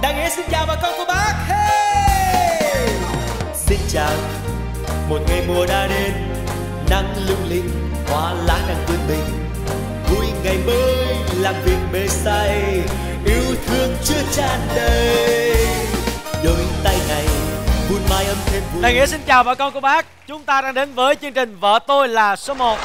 Đại Nghĩa xin chào bà con cô bác. Hey! Xin chào, một ngày mùa đã đến, nắng lung linh, hoa lá đang vươn mình. Vui ngày mới, làm việc mê say, yêu thương chưa tràn đầy. Đôi tay này vun mái ấm thêm vui. Đại Nghĩa xin chào bà con cô bác. Chúng ta đang đến với chương trình Vợ Tôi Là Số 1.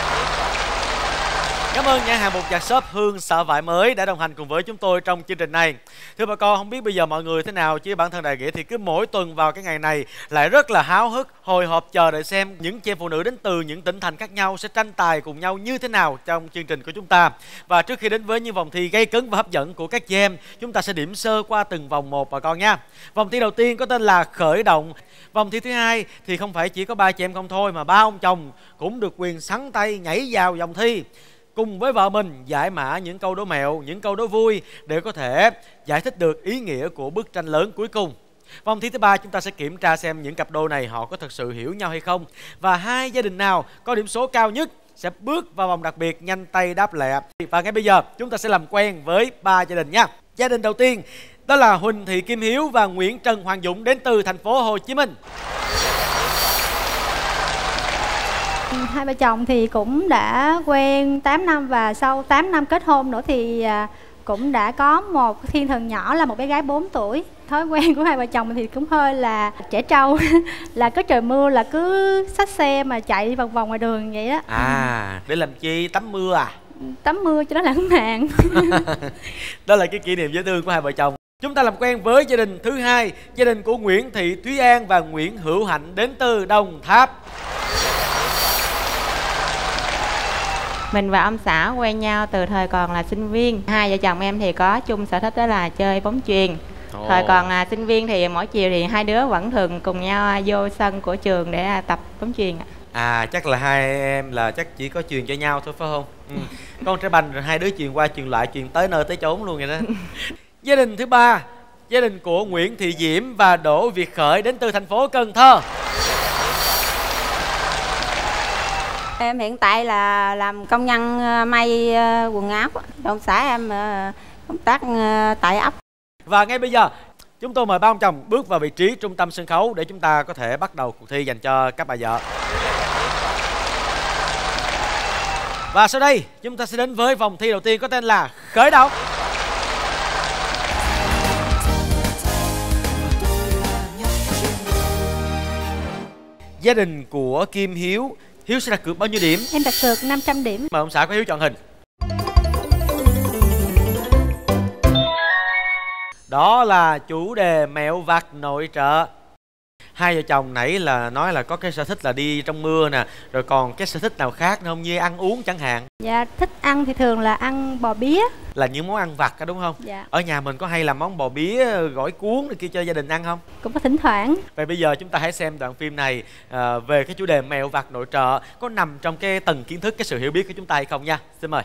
Cảm ơn nhãn hàng bột giặt shop Hương Sợ Vải Mới đã đồng hành cùng với chúng tôi trong chương trình này. Thưa bà con, không biết bây giờ mọi người thế nào, chứ bản thân Đại Nghĩa thì cứ mỗi tuần vào cái ngày này lại rất là háo hức, hồi hộp chờ đợi xem những chị em phụ nữ đến từ những tỉnh thành khác nhau sẽ tranh tài cùng nhau như thế nào trong chương trình của chúng ta. Và trước khi đến với những vòng thi gây cấn và hấp dẫn của các chị em, chúng ta sẽ điểm sơ qua từng vòng một bà con nha. Vòng thi đầu tiên có tên là khởi động. Vòng thi thứ hai thì không phải chỉ có 3 chị em không thôi, mà 3 ông chồng cũng được quyền sắn tay nhảy vào vòng thi cùng với vợ mình giải mã những câu đố mẹo, những câu đố vui để có thể giải thích được ý nghĩa của bức tranh lớn cuối cùng. Vòng thi thứ ba chúng ta sẽ kiểm tra xem những cặp đôi này họ có thực sự hiểu nhau hay không, và hai gia đình nào có điểm số cao nhất sẽ bước vào vòng đặc biệt nhanh tay đáp lẹ. Và ngay bây giờ chúng ta sẽ làm quen với 3 gia đình nha. Gia đình đầu tiên đó là Huỳnh Thị Kim Hiếu và Nguyễn Trần Hoàng Dũng đến từ thành phố Hồ Chí Minh. Hai vợ chồng thì cũng đã quen 8 năm và sau 8 năm kết hôn nữa thì cũng đã có một thiên thần nhỏ là một bé gái 4 tuổi. Thói quen của hai vợ chồng thì cũng hơi là trẻ trâu là có trời mưa là cứ xách xe mà chạy vòng vòng ngoài đường vậy đó. À, để làm chi? Tắm mưa à? Tắm mưa cho nó lãng mạn. Đó là cái kỷ niệm dễ thương của hai vợ chồng. Chúng ta làm quen với gia đình thứ hai, gia đình của Nguyễn Thị Thúy An và Nguyễn Hữu Hạnh đến từ Đồng Tháp. Mình và ông xã quen nhau từ thời còn là sinh viên. Hai vợ chồng em thì có chung sở thích đó là chơi bóng chuyền. Thời còn là sinh viên thì mỗi chiều thì hai đứa vẫn thường cùng nhau vô sân của trường để tập bóng chuyền. À, chắc là hai em là chắc chỉ có chuyền cho nhau thôi phải không? Con trái banh rồi hai đứa chuyền qua chuyền lại, chuyền tới nơi tới chốn luôn vậy đó. Gia đình thứ ba, gia đình của Nguyễn Thị Diễm và Đỗ Việt Khởi đến từ thành phố Cần Thơ. Em hiện tại là làm công nhân may quần áo. Ông xã em công tác tại ấp. Và ngay bây giờ chúng tôi mời ba ông chồng bước vào vị trí trung tâm sân khấu để chúng ta có thể bắt đầu cuộc thi dành cho các bà vợ. Và sau đây chúng ta sẽ đến với vòng thi đầu tiên có tên là khởi động. Gia đình của Kim Hiếu, Hiếu sẽ đặt cược bao nhiêu điểm? Em đặt cược 500 điểm. Mời ông xã của Hiếu chọn hình. Đó là chủ đề mẹo vặt nội trợ. Hai vợ chồng nãy là nói là có cái sở thích là đi trong mưa nè, rồi còn cái sở thích nào khác nữa không, như ăn uống chẳng hạn? Dạ, thích ăn thì thường là ăn bò bía. Là những món ăn vặt đó đúng không? Dạ. Ở nhà mình có hay làm món bò bía gỏi cuốn này kia cho gia đình ăn không? Cũng có thỉnh thoảng. Vậy bây giờ chúng ta hãy xem đoạn phim này về cái chủ đề mẹo vặt nội trợ có nằm trong cái tầng kiến thức, cái sự hiểu biết của chúng ta hay không nha. Xin mời.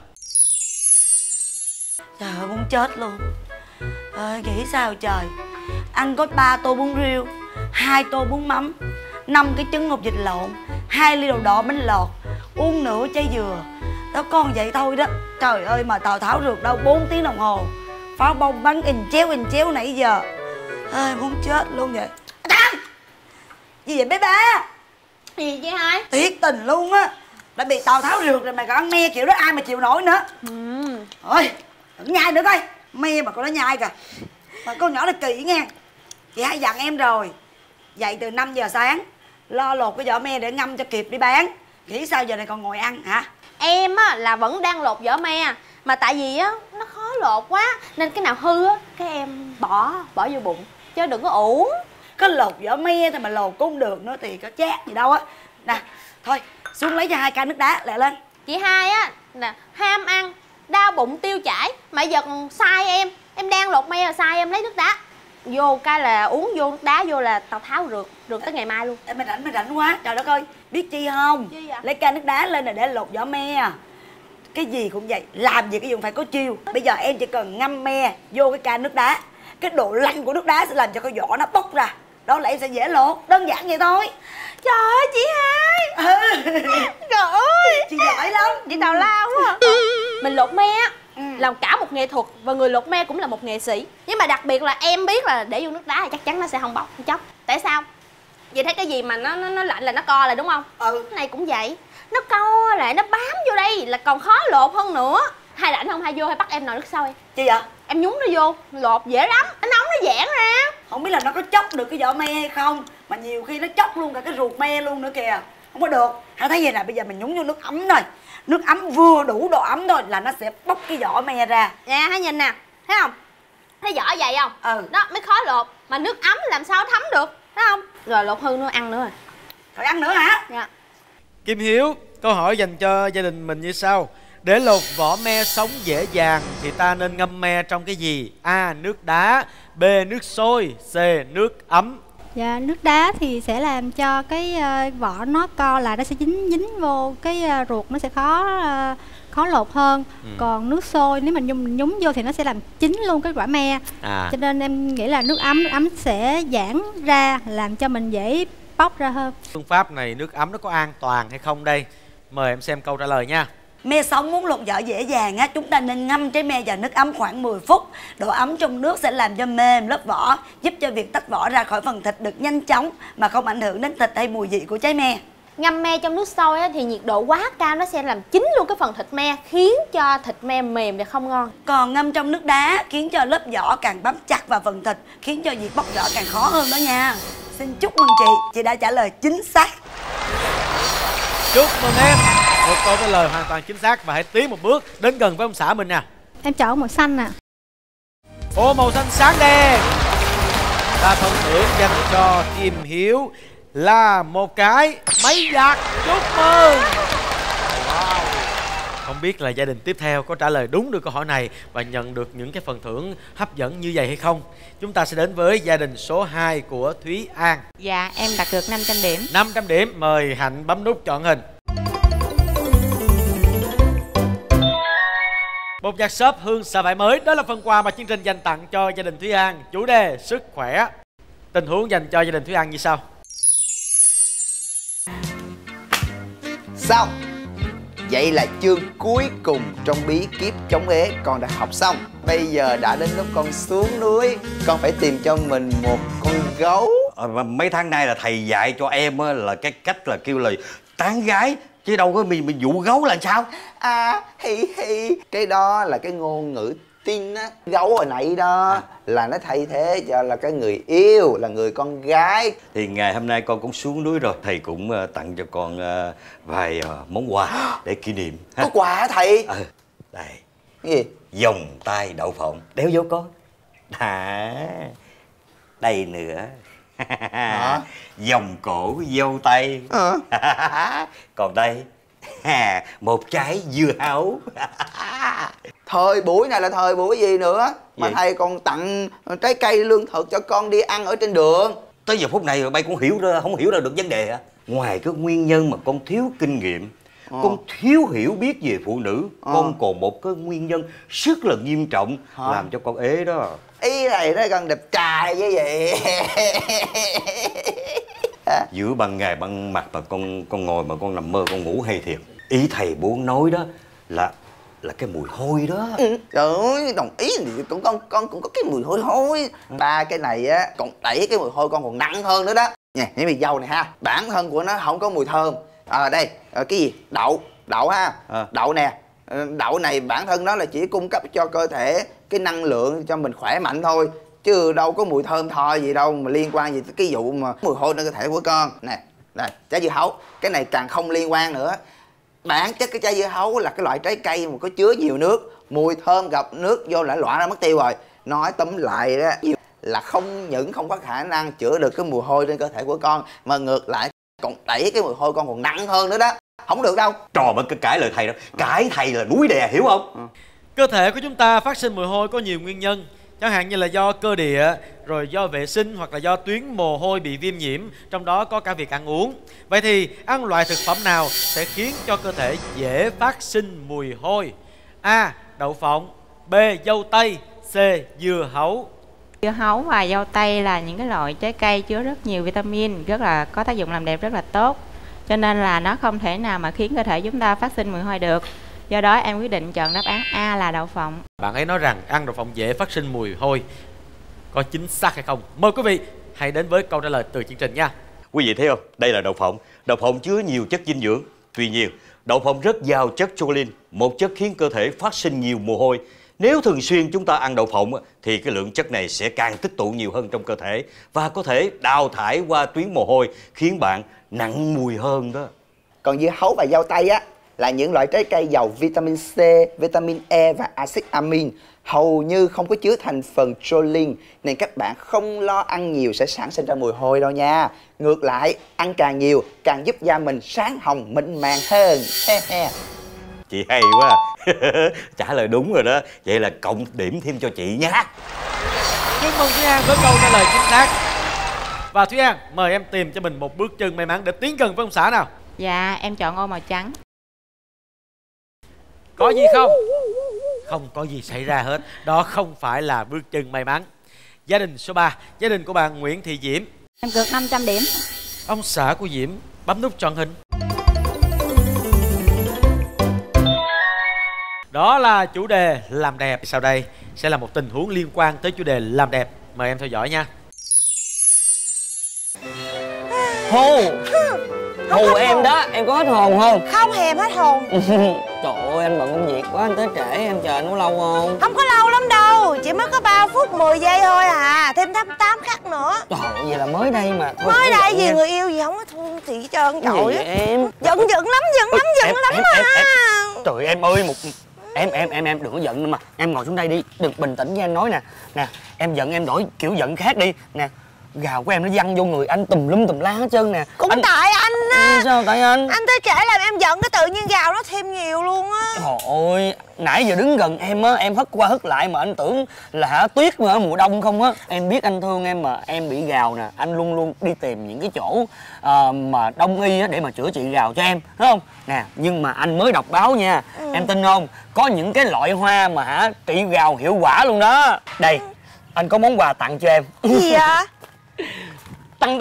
Trời ơi, muốn chết luôn. Nghĩ sao trời. Ăn có 3 tô bún riêu, 2 tô bún mắm, 5 cái trứng hộp vịt lộn, 2 ly đậu đỏ bánh lọt, uống nửa chai dừa. Đó con vậy thôi đó. Trời ơi mà Tào Tháo rượt đâu 4 tiếng đồng hồ. Pháo bông bắn in chéo nãy giờ. Muốn chết luôn vậy. Gì vậy bé ba? Gì chị hai? Thiệt tình luôn á. Đã bị Tào Tháo rượt rồi mà còn ăn me kiểu đó ai mà chịu nổi nữa. Ôi, đừng nhai nữa coi. Me mà con nó nhai kìa. Mà con nhỏ này kỹ nha. Chị hai dặn em rồi. Dậy từ 5 giờ sáng, lo lột cái vỏ me để ngâm cho kịp đi bán. Nghĩ sao giờ này còn ngồi ăn hả? Em á là vẫn đang lột vỏ me, mà tại vì á nó khó lột quá nên cái nào hư á cái em bỏ vô bụng chứ đừng có uổng. Có lột vỏ me thì mà lột cũng không được nữa thì có chát gì đâu á. Nè thôi xuống lấy cho 2 ca nước đá lẹ lên. Chị hai á nè ham ăn, đau bụng tiêu chảy mà giờ còn sai em đang lột me rồi sai em lấy nước đá vô cái là uống vô nước đá vô là Tào Tháo rượt tới ngày mai luôn. Mày rảnh quá trời đất ơi. Biết chi không? Chi vậy? Lấy ca nước đá lên để lột vỏ me. Cái gì cũng vậy, làm gì cái gì cũng phải có chiêu. Bây giờ em chỉ cần ngâm me vô cái ca nước đá, cái độ lạnh của nước đá sẽ làm cho cái vỏ nó bốc ra, đó là em sẽ dễ lột. Đơn giản vậy thôi. Trời ơi chị hai. Trời ơi chị giỏi lắm. Chị tào lao quá à. Mình lột me á là cả một nghệ thuật, và người lột me cũng là một nghệ sĩ. Nhưng mà đặc biệt là em biết là để vô nước đá thì chắc chắn nó sẽ không bọc, không chóc. Tại sao? Vậy thấy cái gì mà nó lạnh là nó co lại đúng không? Cái này cũng vậy, nó co lại, nó bám vô đây là còn khó lột hơn nữa. Hay rảnh không, hay vô hay bắt em nồi nước sôi. Chi vậy? Em nhúng nó vô, lột dễ lắm, nó nóng nó giãn ra. Không biết là nó có chóc được cái vỏ me hay không, mà nhiều khi nó chóc luôn cả cái ruột me luôn nữa kìa. Không có được. Hãy thấy vậy nè, bây giờ mình nhúng vô nước ấm thôi. Nước ấm vừa đủ độ ấm thôi là nó sẽ bóc cái vỏ me ra. Nè, hãy nhìn nè, thấy không? Thấy vỏ vậy không? Đó mới khó lột. Mà nước ấm làm sao thấm được, thấy không? Rồi lột hư nó ăn nữa rồi. Rồi ăn nữa hả? Dạ. Kim Hiếu, câu hỏi dành cho gia đình mình như sau. Để lột vỏ me sống dễ dàng thì ta nên ngâm me trong cái gì? A. Nước đá, B. Nước sôi, C. Nước ấm. Dạ, nước đá thì sẽ làm cho cái vỏ nó co lại, nó sẽ dính vô cái ruột, nó sẽ khó lột hơn. Còn nước sôi nếu mình nhúng vô thì nó sẽ làm chín luôn cái quả me. Cho nên em nghĩ là nước ấm sẽ giãn ra, làm cho mình dễ bóc ra hơn. Phương pháp này nước ấm nó có an toàn hay không đây? Mời em xem câu trả lời nha. Me sống muốn lột vỏ dễ dàng á, chúng ta nên ngâm trái me vào nước ấm khoảng 10 phút. Độ ấm trong nước sẽ làm cho mềm lớp vỏ, giúp cho việc tách vỏ ra khỏi phần thịt được nhanh chóng mà không ảnh hưởng đến thịt hay mùi vị của trái me. Ngâm me trong nước sôi á, thì nhiệt độ quá cao nó sẽ làm chín luôn cái phần thịt me, khiến cho thịt me mềm và không ngon. Còn ngâm trong nước đá khiến cho lớp vỏ càng bám chặt vào phần thịt, khiến cho việc bóc vỏ càng khó hơn đó nha. Xin chúc mừng chị đã trả lời chính xác. Chúc mừng em, một câu trả lời hoàn toàn chính xác. Và hãy tiến một bước đến gần với ông xã mình nè. Em chọn màu xanh nè. Ô, màu xanh sáng đèn. Và phần thưởng dành cho Kim Hiếu là một cái máy giặt. Chúc mừng. Wow. Không biết là gia đình tiếp theo có trả lời đúng được câu hỏi này và nhận được những cái phần thưởng hấp dẫn như vậy hay không? Chúng ta sẽ đến với gia đình số 2 của Thúy An. Dạ, em đạt được 500 điểm. 500 điểm, mời Hạnh bấm nút chọn hình. Bột giặt xốp hương xả vải mới. Đó là phần quà mà chương trình dành tặng cho gia đình Thúy An. Chủ đề sức khỏe. Tình huống dành cho gia đình Thúy An như sau. Xong. Vậy là chương cuối cùng trong bí kíp chống ế con đã học xong. Bây giờ đã đến lúc con xuống núi, con phải tìm cho mình một con gấu. Mấy tháng nay là thầy dạy cho em là cái cách là kêu là tán gái, chứ đâu có mình dụ gấu là sao? Cái đó là cái ngôn ngữ tin á. Gấu hồi nãy đó là nó thay thế cho là cái người yêu, là người con gái. Thì ngày hôm nay con cũng xuống núi rồi, thầy cũng tặng cho con vài món quà để kỷ niệm. Có quà hả thầy? Đây. Cái gì? Vòng tay đậu phộng, đeo vô con. Đây nữa. Vòng cổ dâu tây. Còn đây một trái dưa hấu. Thời buổi này là thời buổi gì nữa mà thầy còn tặng trái cây lương thực cho con đi ăn ở trên đường. Tới giờ phút này rồi bay cũng không hiểu ra được vấn đề hả? Ngoài cái nguyên nhân mà con thiếu kinh nghiệm, con thiếu hiểu biết về phụ nữ, con còn một cái nguyên nhân rất là nghiêm trọng làm cho con ế đó. Ý này nó gần đẹp trai với vậy. Giữa ban ngày ban mặt mà con ngồi mà con nằm mơ con ngủ hay thiệt. Ý thầy muốn nói đó là cái mùi hôi đó. Trời ơi, đồng ý thì con cũng có cái mùi hôi hôi. Ba cái này á, còn đẩy cái mùi hôi con còn nặng hơn nữa đó. Nè, những mì dâu này ha, bản thân của nó không có mùi thơm. Đây, cái gì? Đậu ha. Đậu nè. Đậu này bản thân nó là chỉ cung cấp cho cơ thể cái năng lượng cho mình khỏe mạnh thôi, chứ đâu có mùi thơm tho gì đâu mà liên quan gì tới cái vụ mà mùi hôi trên cơ thể của con. Nè, đây, trái dưa hấu, cái này càng không liên quan nữa. Bản chất cái trái dưa hấu là cái loại trái cây mà có chứa nhiều nước, mùi thơm gặp nước vô là loãng ra mất tiêu rồi. Nói tóm lại đó là không những không có khả năng chữa được cái mùi hôi trên cơ thể của con, mà ngược lại còn đẩy cái mùi hôi con còn nặng hơn nữa đó. Không được đâu. Trò mà cái cãi lời thầy đó, cãi thầy là núi đè, hiểu không? Cơ thể của chúng ta phát sinh mùi hôi có nhiều nguyên nhân. Chẳng hạn như là do cơ địa, rồi do vệ sinh hoặc là do tuyến mồ hôi bị viêm nhiễm, trong đó có cả việc ăn uống. Vậy thì ăn loại thực phẩm nào sẽ khiến cho cơ thể dễ phát sinh mùi hôi? A. Đậu phộng, B. Dâu tây, C. Dưa hấu. Dưa hấu và dâu tây là những cái loại trái cây chứa rất nhiều vitamin, rất là có tác dụng làm đẹp rất là tốt. Cho nên là nó không thể nào mà khiến cơ thể chúng ta phát sinh mùi hôi được. Do đó em quyết định chọn đáp án A là đậu phộng. Bạn ấy nói rằng ăn đậu phộng dễ phát sinh mùi hôi. Có chính xác hay không? Mời quý vị hãy đến với câu trả lời từ chương trình nha. Quý vị thấy không? Đây là đậu phộng. Đậu phộng chứa nhiều chất dinh dưỡng. Tuy nhiên, đậu phộng rất giàu chất choline, một chất khiến cơ thể phát sinh nhiều mồ hôi. Nếu thường xuyên chúng ta ăn đậu phộng thì cái lượng chất này sẽ càng tích tụ nhiều hơn trong cơ thể và có thể đào thải qua tuyến mồ hôi, khiến bạn nặng mùi hơn đó. Còn dưa hấu và dâu tây á là những loại trái cây giàu vitamin C, vitamin E và axit amin, hầu như không có chứa thành phần choline, nên các bạn không lo ăn nhiều sẽ sản sinh ra mùi hôi đâu nha. Ngược lại, ăn càng nhiều càng giúp da mình sáng hồng mịn màng hơn. Chị hay quá. Trả lời đúng rồi đó. Vậy là cộng điểm thêm cho chị nhá. Chúc mừng Thúy An với câu trả lời chính xác. Và Thúy An, mời em tìm cho mình một bước chân may mắn để tiến gần với ông xã nào. Dạ, em chọn ô màu trắng. Có gì không? Không có gì xảy ra hết. Đó không phải là bước chân may mắn. Gia đình số 3, gia đình của bạn Nguyễn Thị Diễm. Em cược 500 điểm. Ông xã của Diễm bấm nút chọn hình. Đó là chủ đề làm đẹp. Sau đây sẽ là một tình huống liên quan tới chủ đề làm đẹp. Mời em theo dõi nha. Hù em đó, em có hết hồn không? Không hề hết hồn. Trời ơi, anh bận công việc quá, anh tới trễ, em chờ anh có lâu không? Không có lâu lắm đâu, chỉ mới có 3 phút 10 giây thôi à. Thêm 8 khắc nữa. Trời ơi, vậy là mới đây mà. Thôi, mới đây gì người yêu gì không có thương chị hết trơn. Trời ơi em giận lắm mà. Trời em ơi, em đừng có giận nữa mà. Em ngồi xuống đây đi, đừng, bình tĩnh với anh nói nè. Nè, em giận em đổi kiểu giận khác đi. Nè, gào của em nó văng vô người anh tùm lum tùm la hết trơn nè. Cũng tại anh á. Sao tại anh? Anh tới trễ làm em giận, cái tự nhiên gào nó thêm nhiều luôn á. Trời ơi, nãy giờ đứng gần em á, em hất qua hất lại mà anh tưởng là tuyết mà ở mùa đông không á. Em biết anh thương em mà em bị gào nè, anh luôn luôn đi tìm những cái chỗ mà đông y á để mà chữa trị gào cho em, thấy không? Nè, nhưng mà anh mới đọc báo nha, em tin không? Có những cái loại hoa mà trị gào hiệu quả luôn đó. Đây, anh có món quà tặng cho em. Gì vậy? Tăng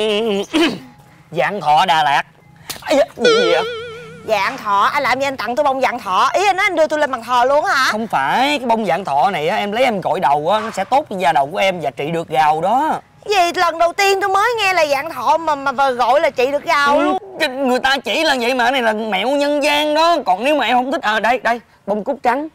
Vạn Thọ Đà Lạt. Gì vậy? Vạn Thọ? Anh làm gì anh tặng tôi bông Vạn Thọ? Ý anh nói anh đưa tôi lên bàn thờ luôn hả? Không phải, cái bông Vạn Thọ này á, em lấy em gội đầu á, nó sẽ tốt cho da đầu của em và trị được gào đó. Gì lần đầu tiên tôi mới nghe là Vạn Thọ mà gọi là trị được gào luôn. Người ta chỉ là vậy mà, cái này là mẹo nhân gian đó. Còn nếu mà em không thích, đây, bông cúc trắng.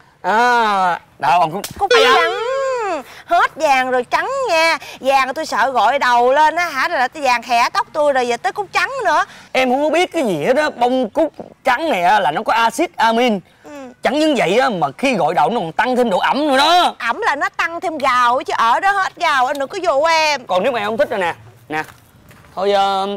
Đó, bông cúc trắng. Hết vàng rồi trắng nha. Vàng tôi sợ gội đầu lên á hả, rồi là vàng khẽ tóc tôi rồi giờ tới cúc trắng nữa. Em không có biết cái gì hết á. Bông cúc trắng này á là nó có axit amin. Chẳng những vậy á mà khi gội đầu nó còn tăng thêm độ ẩm nữa đó. Ẩm là nó tăng thêm gào chứ ở đó hết gào anh đừng có dụ em. Còn nếu mà em không thích rồi nè thôi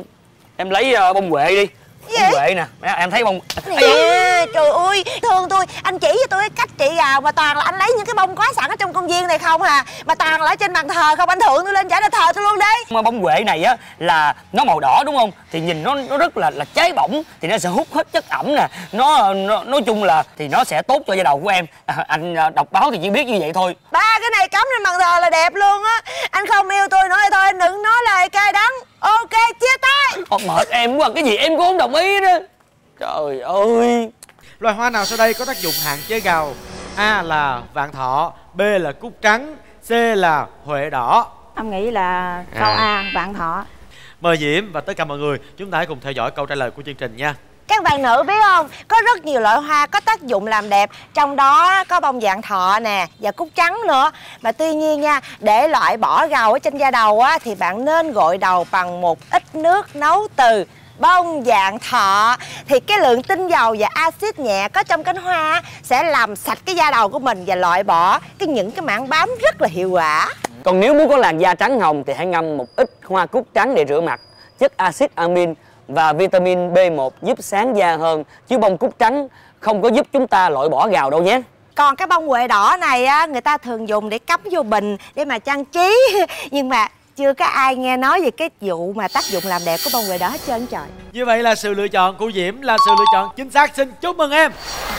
em lấy bông huệ đi. Bông huệ nè, em thấy bông nè. Trời ơi, thương tôi, anh chỉ cho tôi cái cách trị gào mà toàn là anh lấy những cái bông có sẵn ở trong công viên này không à. Mà toàn là ở trên bàn thờ không, anh thượng tôi lên trả lên thờ tôi luôn đi. Mà bông huệ này á là nó màu đỏ đúng không? Thì nhìn nó rất là cháy bỏng, thì nó sẽ hút hết chất ẩm nè. Nó nói chung là thì nó sẽ tốt cho da đầu của em. Anh đọc báo thì chỉ biết như vậy thôi. Ba cái này cắm lên bàn thờ là đẹp luôn á. Anh không yêu tôi nói thôi, anh đừng nói lời cay đắng. Ok, chia tay. Mệt em quá, cái gì em cũng không đồng ý đó. Trời ơi. Loài hoa nào sau đây có tác dụng hạn chế gào? A là Vạn Thọ, B là cúc trắng, C là huệ đỏ. Em nghĩ là câu A, Vạn Thọ. Mời Diễm và tất cả mọi người, chúng ta hãy cùng theo dõi câu trả lời của chương trình nha. Các bạn nữ biết không, có rất nhiều loại hoa có tác dụng làm đẹp. Trong đó có bông Vạn Thọ nè và cúc trắng nữa. Mà tuy nhiên nha, để loại bỏ gầu ở trên da đầu á, thì bạn nên gội đầu bằng một ít nước nấu từ bông Vạn Thọ. Thì cái lượng tinh dầu và axit nhẹ có trong cánh hoa sẽ làm sạch cái da đầu của mình và loại bỏ những cái mảng bám rất là hiệu quả. Còn nếu muốn có làn da trắng hồng thì hãy ngâm một ít hoa cúc trắng để rửa mặt. Chất axit amin và vitamin B1 giúp sáng da hơn, chứ bông cúc trắng không có giúp chúng ta loại bỏ gào đâu nhé. Còn cái bông huệ đỏ này á, người ta thường dùng để cắm vô bình để mà trang trí. Nhưng mà chưa có ai nghe nói về cái vụ mà tác dụng làm đẹp của bông huệ đỏ hết trơn trời. Như vậy là sự lựa chọn của Diễm là sự lựa chọn chính xác. Xin chúc mừng em.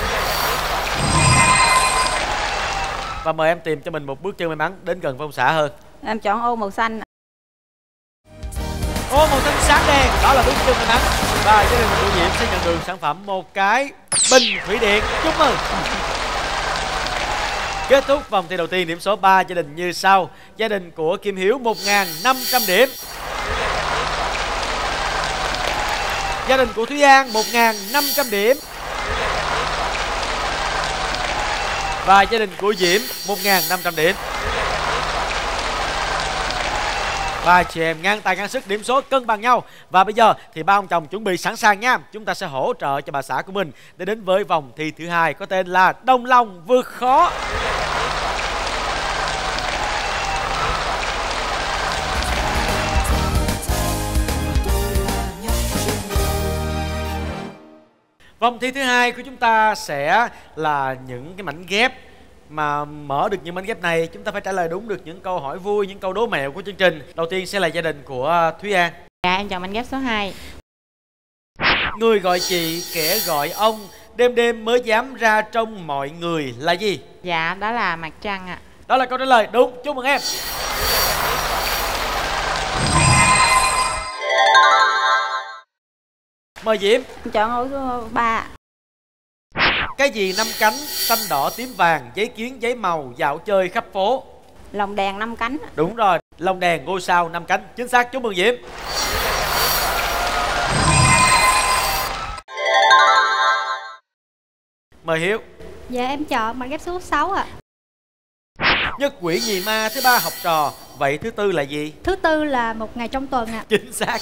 Và mời em tìm cho mình một bước chân may mắn đến gần với ông xã hơn. Em chọn ô màu xanh. Ô màu xanh sáng đèn, đó là bước chân may mắn. Và gia đình của Diễm sẽ nhận được sản phẩm một cái bình thủy điện. Chúc mừng. Kết thúc vòng thi đầu tiên, điểm số 3 gia đình như sau. Gia đình của Kim Hiếu 1.500 điểm. Gia đình của Thúy An 1.500 điểm. Và gia đình của Diễm 1.500 điểm. Và chị em ngang tay ngang sức, điểm số cân bằng nhau. Và bây giờ thì ba ông chồng chuẩn bị sẵn sàng nha. Chúng ta sẽ hỗ trợ cho bà xã của mình để đến với vòng thi thứ hai có tên là Đồng Lòng Vượt Khó. Vòng thi thứ hai của chúng ta sẽ là những cái mảnh ghép. Mà mở được những mảnh ghép này, chúng ta phải trả lời đúng được những câu hỏi vui, những câu đố mẹo của chương trình. Đầu tiên sẽ là gia đình của Thúy An. Dạ em chọn mảnh ghép số 2. Người gọi chị, kẻ gọi ông, đêm đêm mới dám ra trong mọi người là gì? Dạ đó là mặt trăng ạ. Đó là câu trả lời đúng, chúc mừng em. Mời Diễm. Chọn ô số 3. Cái gì 5 cánh, xanh đỏ tím vàng, giấy kiến giấy màu, dạo chơi khắp phố? Lồng đèn 5 cánh. Đúng rồi, lồng đèn ngôi sao 5 cánh, chính xác, chúc mừng Diễm. Mời Hiếu. Dạ em chọn mảnh ghép số 6 ạ. Nhất quỷ nhì ma, thứ ba học trò, vậy thứ tư là gì? Thứ tư là một ngày trong tuần ạ. Chính xác.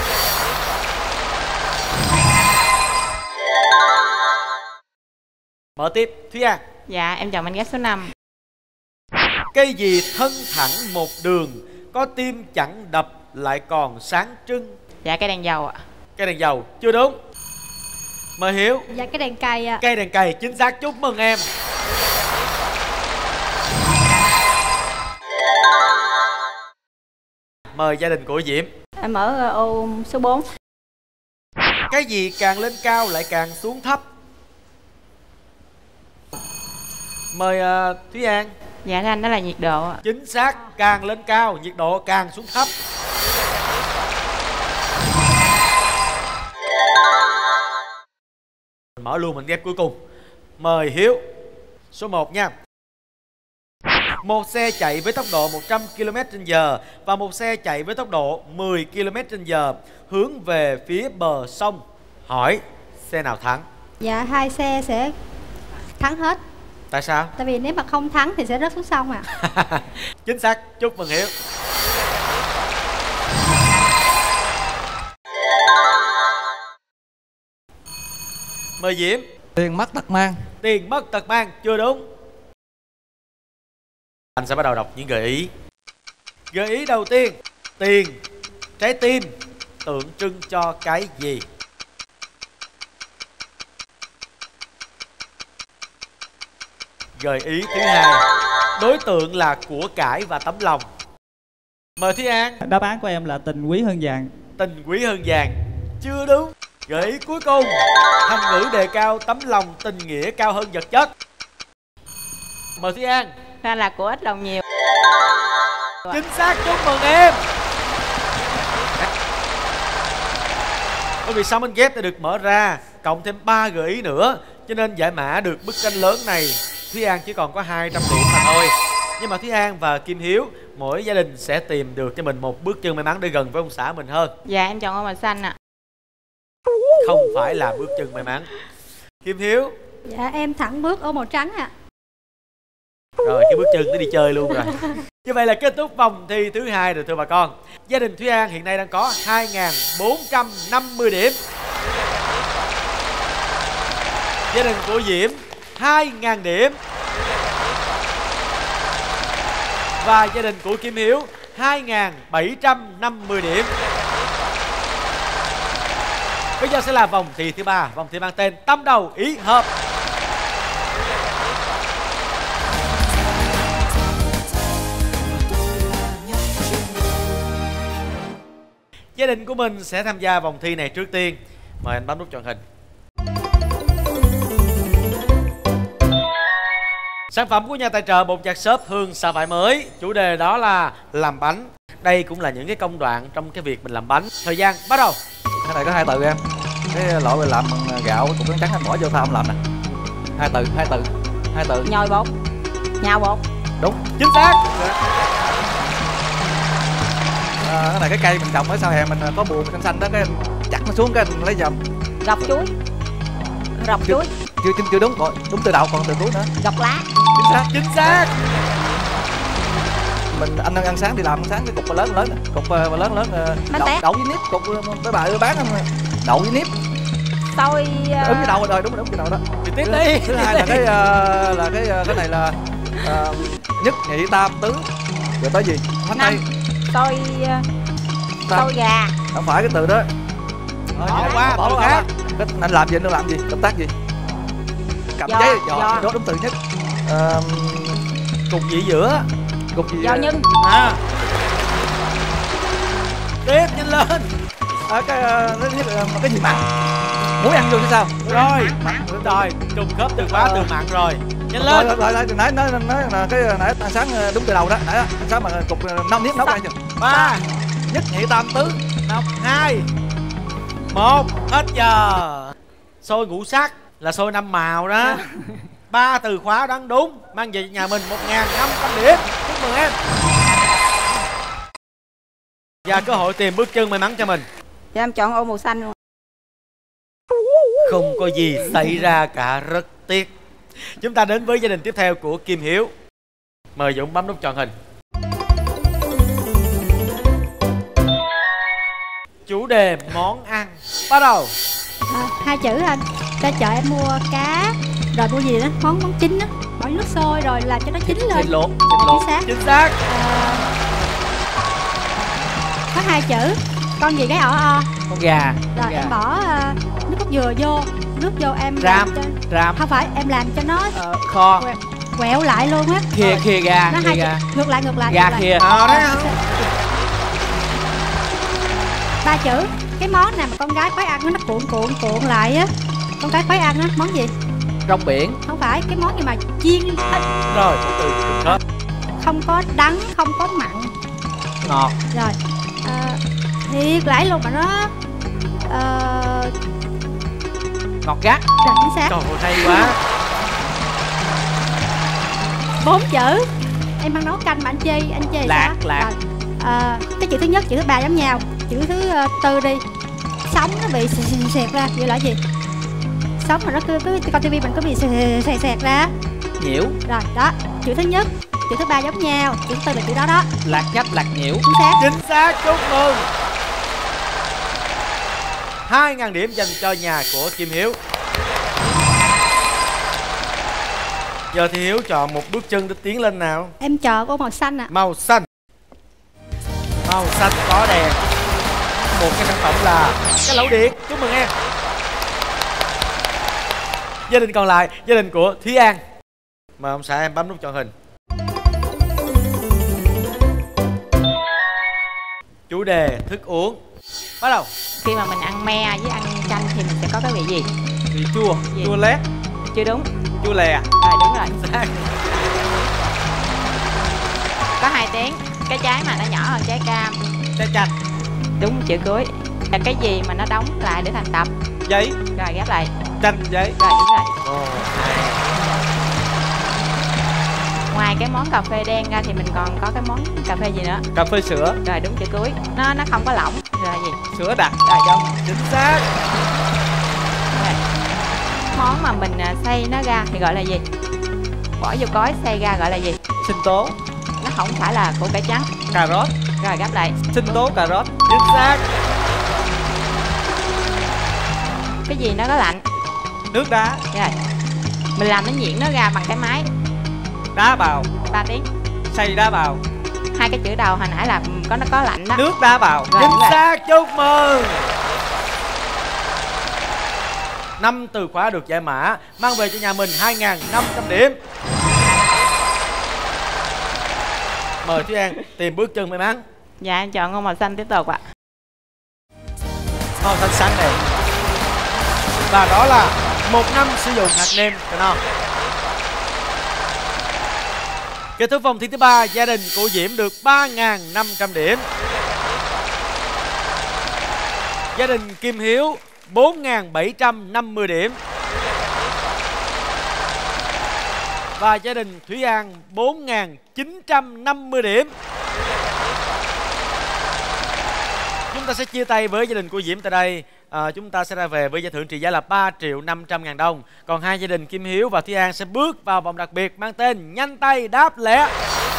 Mở tiếp, Thúy An. Dạ em chọn mảnh ghép số 5. Cây gì thân thẳng một đường, có tim chẳng đập lại còn sáng trưng? Dạ cây đèn dầu ạ. Cây đèn dầu, chưa đúng. Mời Hiếu. Dạ cái đèn cày ạ. Cây đèn cày, chính xác, chúc mừng em. Mời gia đình của Diễm. Em mở ô số 4. Cái gì càng lên cao lại càng xuống thấp? Mời Thúy An. Dạ thưa anh, đó là nhiệt độ ạ. Chính xác, càng lên cao nhiệt độ càng xuống thấp. Mở luôn mảnh ghép cuối cùng. Mời Hiếu. Số 1 nha. Một xe chạy với tốc độ 100 km/h và một xe chạy với tốc độ 10 km/h hướng về phía bờ sông. Hỏi xe nào thắng? Dạ hai xe sẽ thắng hết. Tại sao? Tại vì nếu mà không thắng thì sẽ rớt xuống sông ạ. Chính xác, chúc mừng Hiếu. Mời Diễm. Tiền mất tật mang. Tiền mất tật mang, chưa đúng. Anh sẽ bắt đầu đọc những gợi ý. Gợi ý đầu tiên. Tiền, trái tim tượng trưng cho cái gì? Gợi ý thứ hai. Đối tượng là của cải và tấm lòng. Mời Thúy An. Đáp án của em là tình quý hơn vàng. Tình quý hơn vàng, chưa đúng. Gợi ý cuối cùng. Thành ngữ đề cao tấm lòng tình nghĩa cao hơn vật chất. Mời Thúy An. Ra là của ít lòng nhiều. Chính xác, chúc mừng em. Bởi vì sau mảnh ghép đã được mở ra, cộng thêm 3 gợi ý nữa, cho nên giải mã được bức tranh lớn này Thúy An chỉ còn có 200 điểm mà thôi. Nhưng mà Thúy An và Kim Hiếu, mỗi gia đình sẽ tìm được cho mình một bước chân may mắn để gần với ông xã mình hơn. Dạ em chọn ô màu xanh ạ. Không phải là bước chân may mắn. Kim Hiếu. Dạ em thẳng bước ô màu trắng ạ. Rồi cái bước chân nó đi chơi luôn rồi. Như vậy là kết thúc vòng thi thứ hai rồi thưa bà con. Gia đình Thúy An hiện nay đang có 2.450 điểm. Gia đình của Diễm 2.000 điểm. Và gia đình của Kim Hiếu 2.750 điểm. Bây giờ sẽ là vòng thi thứ ba, vòng thi mang tên Tâm Đầu Ý Hợp. Gia đình của mình sẽ tham gia vòng thi này trước tiên. Mời anh bấm nút chọn hình. Sản phẩm của nhà tài trợ bột giặt xốp Hương xả vải mới. Chủ đề đó là làm bánh. Đây cũng là những cái công đoạn trong cái việc mình làm bánh. Thời gian bắt đầu. Cái này có 2 từ em. Cái loại làm bằng gạo cục trắng anh bỏ vô tao không làm nè. Hai từ. Nhồi bột. Nhào bột. Đúng. Chính xác. Cái này cái cây mình trồng ở sau hè mình có buồn xanh xanh đó, cái chặt nó xuống cái anh lấy dầm. Rọc chuối. Rọc chuối. Chưa đúng rồi, đúng từ đầu còn từ cuối nữa. Rọc lá. Chính xác. Anh ăn sáng đi làm ăn sáng cái cục lớn nè, cục lớn đậu với nếp, cục cái bà ưa bán đậu với nếp. Xôi Đúng cái đầu rồi, đúng cái đầu đó. Thì tiếp đi. Thứ hai là cái này là nhất nhị tam tứ. Rồi tới gì? Thánh tây. Xôi gà. Không phải cái từ đó. Bỏ qua. Anh làm gì, anh làm gì? Động tác gì? Cầm giấy, đó đúng từ nhất. Cục gì giữa? Cục gì? Giò nhân. Tiếp nhanh lên. Cái gì mặn? Muối ăn vô chứ sao? Rồi, rồi, trùng khớp từ khóa từ mặn rồi. Nhanh lên. Rồi, nãy là cái nãy ăn sáng đúng từ đầu đó. Nãy ăn sáng mà cục nấu nếp nấu ra chưa? 3 nhất nhị tam tứ. 2 1 hết giờ. Xôi ngũ sắc là xôi 5 màu đó. 3 từ khóa đoán đúng, mang về nhà mình 1.500 điểm. Chúc mừng em. Và cơ hội tìm bước chân may mắn cho mình. Dạ em chọn ô màu xanh luôn. Không có gì xảy ra cả, rất tiếc. Chúng ta đến với gia đình tiếp theo của Kim Hiếu. Mời Dũng bấm nút chọn hình. Chủ đề món ăn. Bắt đầu. 2 chữ anh. Ra chợ em mua cá, rồi mua gì đó, món chín á, bỏ nước sôi rồi làm cho nó chín lên. Thịt luộc. Chính xác. Chính xác. Có 2 chữ. Con gì cái o. Con gà. Rồi em bỏ nước cốt dừa vô. Nước vô em Ram. Không phải, em làm cho nó kho. Quẹo lại luôn á. Khìa gà. Nó ngược lại. Gà khìa. Đấy. 3 chữ. Cái món nào mà con gái khoái ăn nó cuộn lại á. Con gái khoái ăn á, món gì? Rong biển. Không phải, cái món gì mà chiên. Rồi, từ khớp. Không có đắng, không có mặn. Ngọt. Rồi. Thiệt lãi luôn mà nó ngọt gắt. Rồi, chính xác. Trời ơi, hay quá. 4 chữ. Em ăn nấu canh mà anh chê lạc. Cái chữ thứ nhất, chữ thứ 3 giống nhau. Chữ thứ 4 đi. Sống nó bị xẹt ra, vậy là gì? Sống mà nó cứ coi tivi mình có bị xẹt ra. Nhiễu. Rồi, đó. Chữ thứ nhất, chữ thứ 3 giống nhau, chữ thứ 4 là chữ đó đó. Lạc nhách, lạc nhiễu. Chính xác. Chính xác, chúc mừng. 2.000 điểm dành cho nhà của Kim Hiếu. Giờ thì Hiếu chọn một bước chân để tiến lên nào. Em chọn ô màu xanh ạ. Màu xanh. Màu xanh có đèn. Một cái sản phẩm là cái lẩu điện. Chúc mừng em. Gia đình còn lại, gia đình của Thúy An. Mời ông xã em bấm nút chọn hình. Chủ đề thức uống. Bắt đầu. Khi mà mình ăn me với ăn chanh thì mình sẽ có cái vị gì? Vị chua. Gì? Chua lét. Chưa đúng. Chua lè. Rồi đúng rồi. Có 2 tiếng. Cái trái mà nó nhỏ hơn trái cam. Trái chanh. Đúng chữ cuối. Là cái gì mà nó đóng lại để thành tập? Giấy. Rồi ghép lại. Chanh giấy. Rồi đúng rồi. Ngoài cái món cà phê đen ra thì mình còn có cái món cà phê gì nữa? Cà phê sữa. Rồi đúng chữ cuối. Nó không có lỏng. Rồi gì? Sữa đặc. Rồi đúng. Chính xác. Rồi. Món mà mình xay nó ra thì gọi là gì? Bỏ vô cối xay ra gọi là gì? Sinh tố. Nó không phải là củ cải trắng. Cà rốt. Rồi ghép lại. Sinh tố cà rốt. Chính xác. Cái gì nó có lạnh? Nước đá. Rồi. Mình làm nó nhuyễn nó ra bằng cái máy. Đá bào. 3 tiếng. Xay đá bào. 2 cái chữ đầu hồi nãy là nó có lạnh đó. Nước đá bào. Rồi, chính xác, chúc mừng. 5 từ khóa được giải mã, mang về cho nhà mình 2.500 điểm. Mời Thúy An tìm bước chân may mắn. Dạ em chọn ngôi màu xanh tiếp tục ạ. Màu xanh sáng này. Và đó là 1 năm sử dụng hạt nêm Knorr. Kết thúc vòng thi thứ 3, gia đình của Diễm được 3.500 điểm. Gia đình Kim Hiếu 4.750 điểm. Và gia đình Thúy An 4.950 điểm. Chúng ta sẽ chia tay với gia đình của Diễm tại đây. Chúng ta sẽ ra về với giải thưởng trị giá là 3.500.000 đồng. Còn hai gia đình Kim Hiếu và Thúy An sẽ bước vào vòng đặc biệt mang tên Nhanh Tay Đáp Lẹ.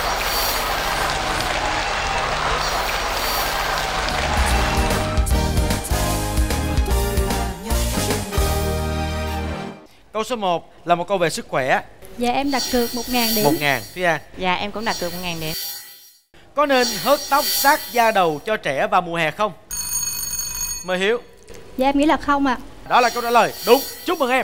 Câu số 1 là một câu về sức khỏe. Dạ em đặt cược 1.000 điểm. 1.000. Thúy An? Dạ em cũng đặt cược 1.000 điểm. Có nên hớt tóc sát da đầu cho trẻ vào mùa hè không? Mời Hiếu. Dạ em nghĩ là không ạ. Đó là câu trả lời đúng. Chúc mừng em.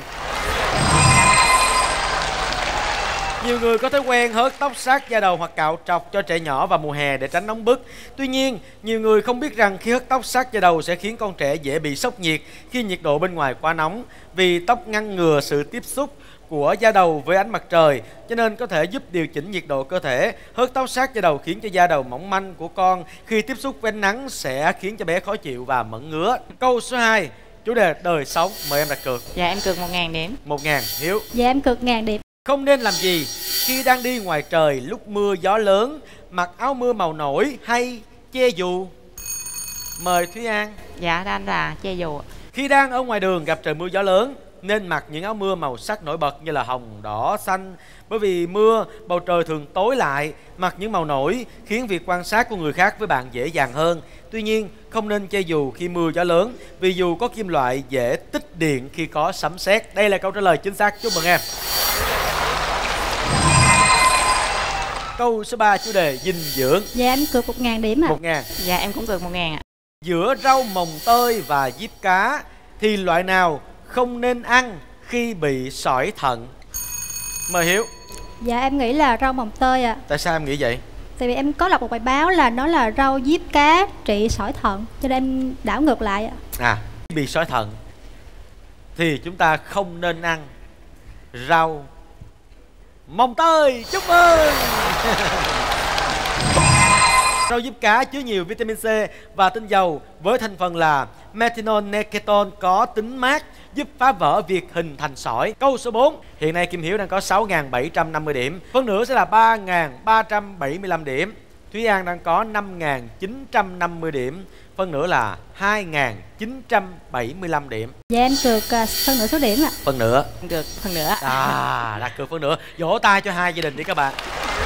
Nhiều người có thói quen hớt tóc sát da đầu hoặc cạo trọc cho trẻ nhỏ vào mùa hè để tránh nóng bức. Tuy nhiên, nhiều người không biết rằng khi hớt tóc sát da đầu sẽ khiến con trẻ dễ bị sốc nhiệt khi nhiệt độ bên ngoài quá nóng. Vì tóc ngăn ngừa sự tiếp xúc của da đầu với ánh mặt trời, cho nên có thể giúp điều chỉnh nhiệt độ cơ thể. Hớt tóc sát da đầu khiến cho da đầu mỏng manh của con khi tiếp xúc với ánh nắng sẽ khiến cho bé khó chịu và mẩn ngứa. Câu số 2, chủ đề đời sống. Mời em đặt cược. Dạ em cược 1.000 điểm. 1.000. Hiếu. Dạ em cược 1.000 điểm. Không nên làm gì khi đang đi ngoài trời lúc mưa gió lớn? Mặc áo mưa màu nổi hay che dù? Mời Thúy An. Dạ anh là che dù. Khi đang ở ngoài đường gặp trời mưa gió lớn nên mặc những áo mưa màu sắc nổi bật như là hồng, đỏ, xanh. Bởi vì mưa, bầu trời thường tối lại. Mặc những màu nổi khiến việc quan sát của người khác với bạn dễ dàng hơn. Tuy nhiên, không nên che dù khi mưa gió lớn, vì dù có kim loại dễ tích điện khi có sấm sét. Đây là câu trả lời chính xác. Chúc mừng em. Câu số 3, chủ đề dinh dưỡng. Dạ em cược 1.000 điểm ạ. 1.000. Dạ em cũng cược 1.000 ạ. Giữa rau mồng tơi và diếp cá thì loại nào không nên ăn khi bị sỏi thận? Mời Hiếu. Dạ em nghĩ là rau mồng tơi ạ. Tại sao em nghĩ vậy? Tại vì em có đọc một bài báo là nó là rau diếp cá trị sỏi thận, cho nên em đảo ngược lại ạ. Bị sỏi thận thì chúng ta không nên ăn rau mồng tơi. Chúc mừng. Rau diếp cá chứa nhiều vitamin C và tinh dầu với thành phần là methanol neketone có tính mát, giúp phá vỡ việc hình thành sỏi. Câu số 4. Hiện nay Kim Hiếu đang có 6.750 điểm. Phân nửa sẽ là 3.375 điểm. Thúy An đang có 5.950 điểm. Phân nửa là 2.975 điểm. Dạ em cược phân nửa số điểm ạ. Phân nửa. Em cược phân nửa. Đặt cược phân nửa. Vỗ tay cho hai gia đình đi các bạn.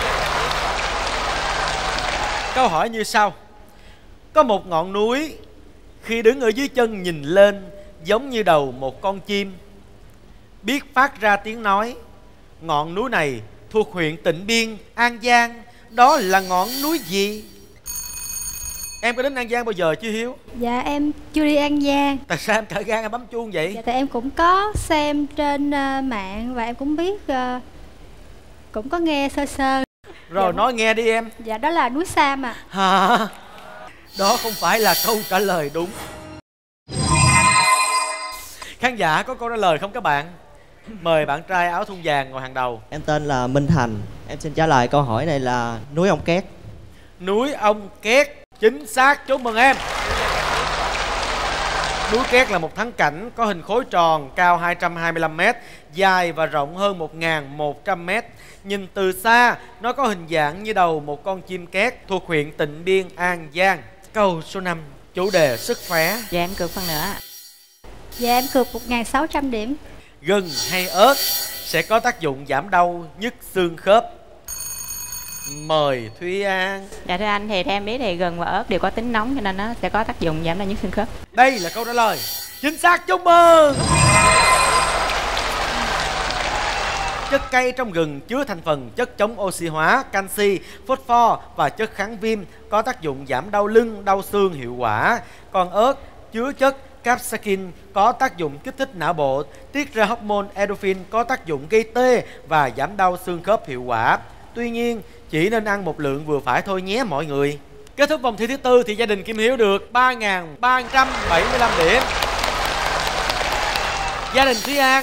Câu hỏi như sau. Có một ngọn núi, khi đứng ở dưới chân nhìn lên giống như đầu một con chim, biết phát ra tiếng nói. Ngọn núi này thuộc huyện Tịnh Biên, An Giang. Đó là ngọn núi gì? Em có đến An Giang bao giờ chưa Hiếu? Dạ em chưa đi An Giang. Tại sao em cả gan em bấm chuông vậy? Dạ tại em cũng có xem trên mạng và em cũng biết, cũng có nghe sơ sơ. Rồi dạ, nói nghe đi em. Dạ đó là núi Sam ạ. Hả? Đó không phải là câu trả lời đúng. Khán giả có câu trả lời không các bạn? Mời bạn trai áo thun vàng ngồi hàng đầu. Em tên là Minh Thành. Em xin trả lời câu hỏi này là núi Ông Két. Núi Ông Két. Chính xác. Chúc mừng em. Núi Két là một thắng cảnh có hình khối tròn, cao 225m, dài và rộng hơn 1.100m. Nhìn từ xa, nó có hình dạng như đầu một con chim két, thuộc huyện Tịnh Biên, An Giang. Câu số 5, chủ đề sức khỏe. Dạ em cược phân nửa. Dạ em cược 1.600 điểm. Gừng hay ớt sẽ có tác dụng giảm đau nhức xương khớp? Mời Thúy An. Dạ thưa anh, thì theo em biết thì gừng và ớt đều có tính nóng, cho nên nó sẽ có tác dụng giảm đau nhức xương khớp. Đây là câu trả lời chính xác. Chúc mừng. Chất cây trong gừng chứa thành phần chất chống oxy hóa, canxi, phosphor và chất kháng viêm, có tác dụng giảm đau lưng, đau xương hiệu quả. Còn ớt chứa chất capsaicin có tác dụng kích thích não bộ, tiết ra hormone endorphin có tác dụng gây tê và giảm đau xương khớp hiệu quả. Tuy nhiên, chỉ nên ăn một lượng vừa phải thôi nhé mọi người. Kết thúc vòng thi thứ tư thì gia đình Kim Hiếu được 3.375 điểm. Gia đình Thúy An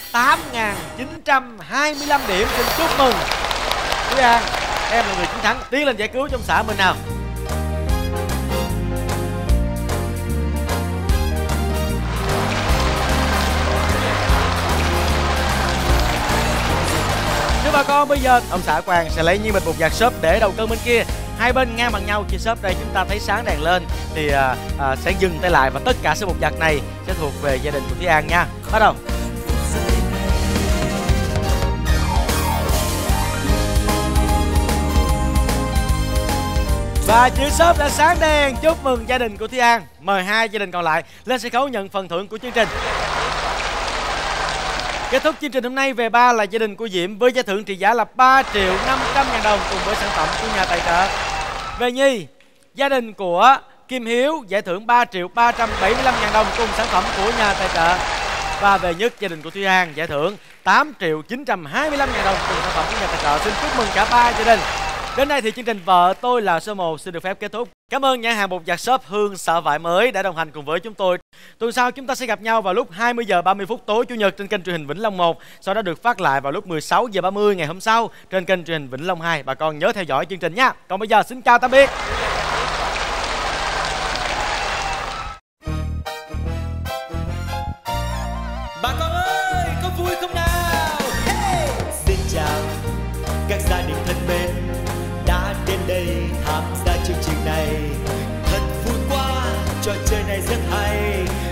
8.925 điểm. Xin chúc mừng Thúy An, em là người chiến thắng. Tiến lên giải cứu trong xã mình nào. Thưa bà con, bây giờ ông xã Quang sẽ lấy như mình một vạt xốp để đầu cân bên kia, hai bên ngang bằng nhau. Trên xốp đây chúng ta thấy sáng đèn lên thì sẽ dừng tay lại, và tất cả số bột giặt này sẽ thuộc về gia đình của Thúy An nha. Bắt đầu. Và chữ xốp đã sáng đèn. Chúc mừng gia đình của Thúy An. Mời hai gia đình còn lại lên sân khấu nhận phần thưởng của chương trình. Kết thúc chương trình hôm nay, về ba là gia đình của Diễm với giải thưởng trị giá là 3.500.000 đồng cùng với sản phẩm của nhà tài trợ. Về nhì, gia đình của Kim Hiếu giải thưởng 3.375.000 đồng cùng sản phẩm của nhà tài trợ. Và về nhất, gia đình của Thúy An giải thưởng 8.925.000 đồng cùng sản phẩm của nhà tài trợ. Xin chúc mừng cả ba gia đình. Đến đây thì chương trình Vợ Tôi Là Số 1 xin được phép kết thúc. Cảm ơn nhãn hàng bột giặt xốp Hương Xả Vải Mới đã đồng hành cùng với chúng tôi. Tuần sau chúng ta sẽ gặp nhau vào lúc 20 giờ 30 phút tối Chủ nhật trên kênh truyền hình Vĩnh Long 1, sau đó được phát lại vào lúc 16 giờ 30 ngày hôm sau trên kênh truyền hình Vĩnh Long 2. Bà con nhớ theo dõi chương trình nha. Còn bây giờ xin chào tạm biệt. Bà con ơi, có vui không nào? Hey! Xin chào các gia đình thân mến đã đến đây tham gia chương trình này. Thật vui quá, trò chơi này rất hay.